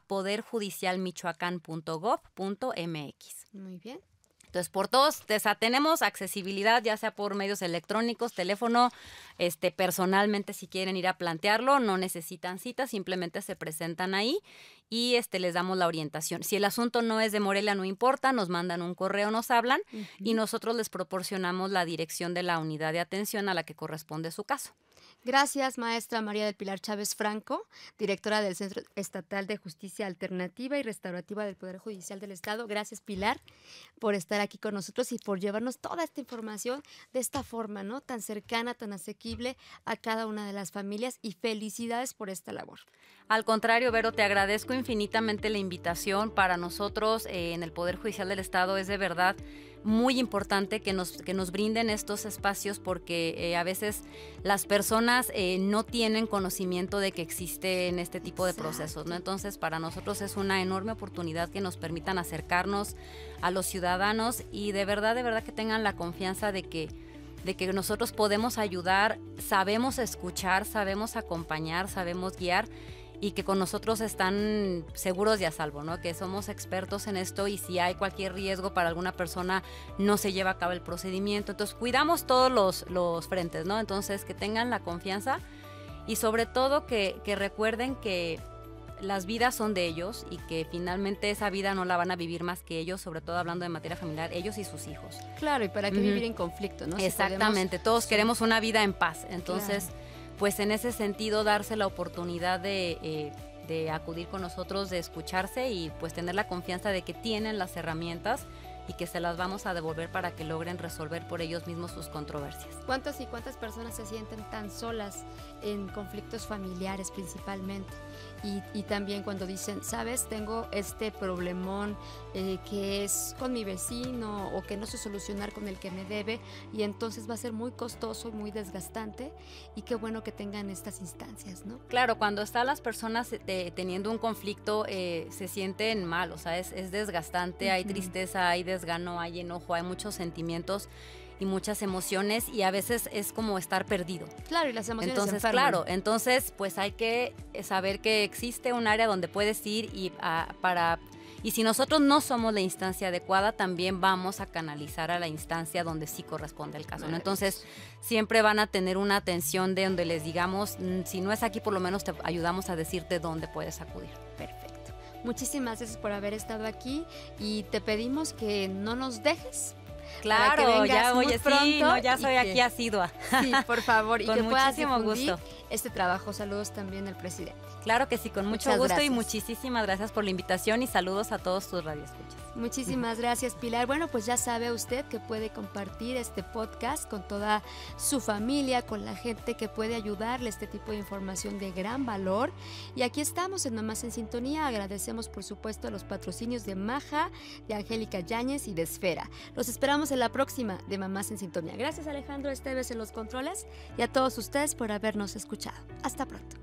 poderjudicialmichoacán.gov.mx. Muy bien. Entonces, por todos, tenemos accesibilidad, ya sea por medios electrónicos, teléfono, este, personalmente, si quieren ir a plantearlo, no necesitan cita, simplemente se presentan ahí y este, les damos la orientación. Si el asunto no es de Morelia, no importa, nos mandan un correo, nos hablan uh-huh. y nosotros les proporcionamos la dirección de la unidad de atención a la que corresponde su caso. Gracias, maestra María del Pilar Chávez Franco, directora del Centro Estatal de Justicia Alternativa y Restaurativa del Poder Judicial del Estado. Gracias, Pilar, por estar aquí con nosotros y por llevarnos toda esta información de esta forma, ¿no? Tan cercana, tan asequible a cada una de las familias, y felicidades por esta labor. Al contrario, Vero, te agradezco infinitamente la invitación. Para nosotros eh, en el Poder Judicial del Estado es de verdad muy importante que nos, que nos brinden estos espacios porque eh, a veces las personas eh, no tienen conocimiento de que existen este tipo de procesos, ¿no? Entonces, para nosotros es una enorme oportunidad que nos permitan acercarnos a los ciudadanos y de verdad, de verdad que tengan la confianza de que de que nosotros podemos ayudar, sabemos escuchar, sabemos acompañar, sabemos guiar y que con nosotros están seguros y a salvo, ¿no? Que somos expertos en esto y si hay cualquier riesgo para alguna persona no se lleva a cabo el procedimiento. Entonces cuidamos todos los, los frentes, ¿no? Entonces que tengan la confianza y sobre todo que, que recuerden que las vidas son de ellos y que finalmente esa vida no la van a vivir más que ellos, sobre todo hablando de materia familiar, ellos y sus hijos. Claro, y para qué uh-huh. vivir en conflicto, ¿no? Exactamente, si podemos... todos queremos una vida en paz, entonces... Claro. Pues en ese sentido darse la oportunidad de, eh, de acudir con nosotros, de escucharse y pues tener la confianza de que tienen las herramientas y que se las vamos a devolver para que logren resolver por ellos mismos sus controversias. ¿Cuántas y cuántas personas se sienten tan solas en conflictos familiares principalmente? Y, y también cuando dicen, sabes, tengo este problemón eh, que es con mi vecino o que no sé solucionar con el que me debe y entonces va a ser muy costoso y muy desgastante y qué bueno que tengan estas instancias, ¿no? Claro, cuando están las personas eh, teniendo un conflicto eh, se sienten mal, o sea, es, es desgastante, uh-huh. hay tristeza, hay desgano, hay enojo, hay muchos sentimientos y muchas emociones y a veces es como estar perdido. Claro, y las emociones entonces, enferman. Claro, entonces pues hay que saber que existe un área donde puedes ir y a, para y si nosotros no somos la instancia adecuada, también vamos a canalizar a la instancia donde sí corresponde el caso, ¿no? Entonces siempre van a tener una atención de donde les digamos, si no es aquí, por lo menos te ayudamos a decirte dónde puedes acudir. Perfecto. Muchísimas gracias por haber estado aquí y te pedimos que no nos dejes. Claro, ya oye, sí, no, ya soy aquí que, asidua. Sí, por favor, y con que puedas muchísimo gusto este trabajo. Saludos también al presidente. Claro que sí, con mucho Muchas gusto gracias. Y muchísimas gracias por la invitación y saludos a todos tus radioescuchas. Muchísimas gracias, Pilar. Bueno, pues ya sabe usted que puede compartir este podcast con toda su familia, con la gente que puede ayudarle este tipo de información de gran valor. Y aquí estamos en Mamás en Sintonía. Agradecemos, por supuesto, a los patrocinios de Maja, de Angélica Yáñez y de Esfera. Los esperamos en la próxima de Mamás en Sintonía. Gracias, Alejandro Esteves en los controles y a todos ustedes por habernos escuchado. Hasta pronto.